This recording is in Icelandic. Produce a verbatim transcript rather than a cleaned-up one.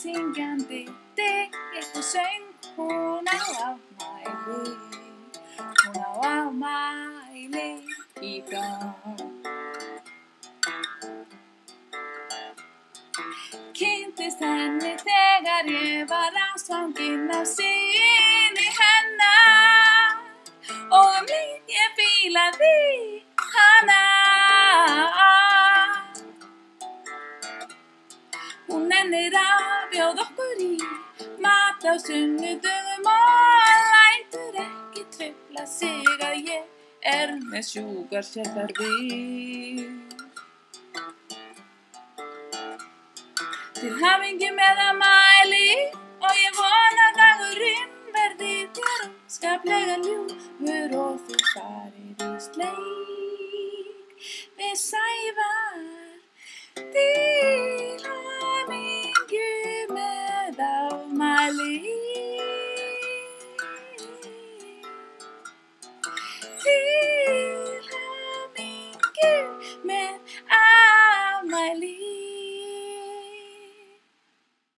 syngjandi ditt og söng. Hún á afmæli, hún á afmæli í dag. Kynntist henni þegar ég var ástfangin af syni hennar og um leið ég fílaði hana. Hún nennir að bjóða okkur í mat á sunnudögum og lætur ekki trufla sig að ég er með sjúgarsérþarfir. Til hamingju með afmæli og ég vona dagurinn verði þér óskaplega ljúfur og þú farir í sleik við Sævar. Til hamingju með afmæli.